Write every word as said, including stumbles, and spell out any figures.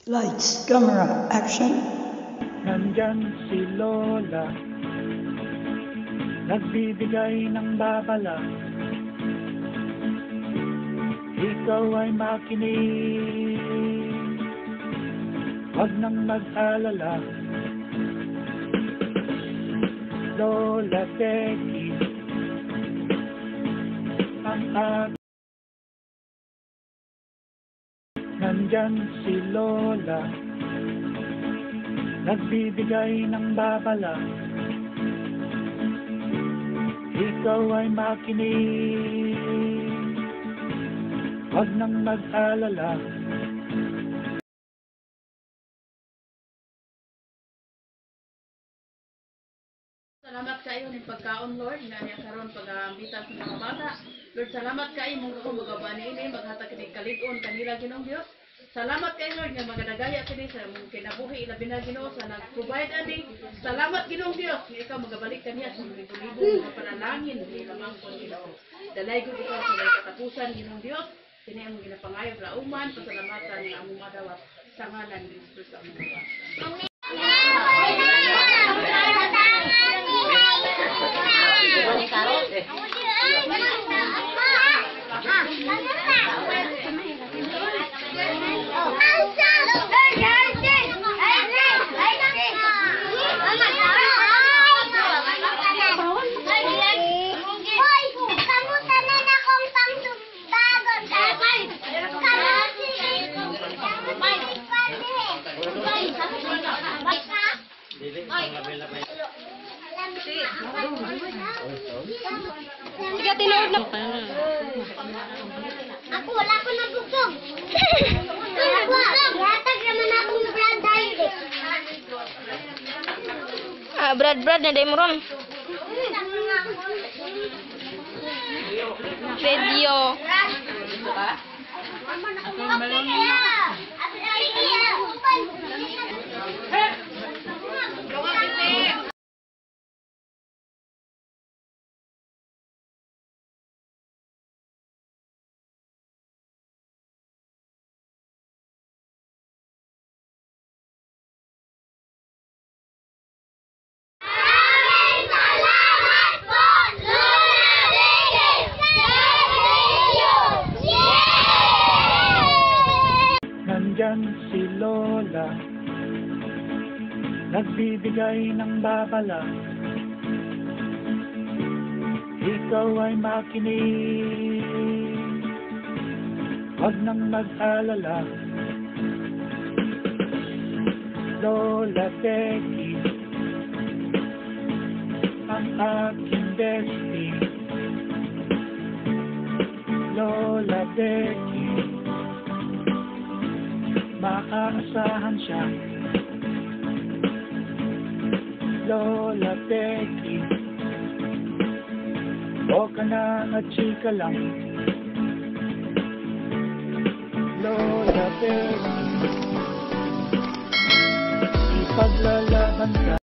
Lights, camera, action. Nandyan si Lola, nagbibigay ng babala. Ikaw ay makinig, wag nang mag-alala. Lola Becky, ang aking nandyan si Lola, nagbibigay ng babala. Ikaw ay makinig, wag nang mag-alala. Salamat kayo ng pagkaon, Lord, nga niya karon pag-aambitan sa mga bata. Lord, salamat kayo mong ako magabani ini, maghatag kini kalig-on kanila Ginoong Dios. Salamat kayo, Lord, nga magadagaya kini sa mong kinabuhi labi na Ginoo sa nag-provide ani. Salamat Ginoong Dios, nga ikaw magabalik kaniya sa libo-libo mga panalangin ni lamang kon Ginoo. Dalay gud ikaw sa katapusan Ginoong Dios. Kini ang ginapangayo lauman, pasalamatan nga among madawat sa ngalan ni Kristo sa among Dios. Amen. Sige, tinawag na. Ako, wala ko nabugtog. Yatag naman akong Brad Daily. Ah, Brad, Brad, na mo ron. Video. Ako malong. Nandyan si Lola, nagbibigay ng babala. Ikaw ay makinig, wag nang mag-alala. Lola Becky, ang aking bestie. Lola Becky, maaasahan siya. Lola Becky, huwag ka na at chika lang. Lola Becky, ipaglalaban ka.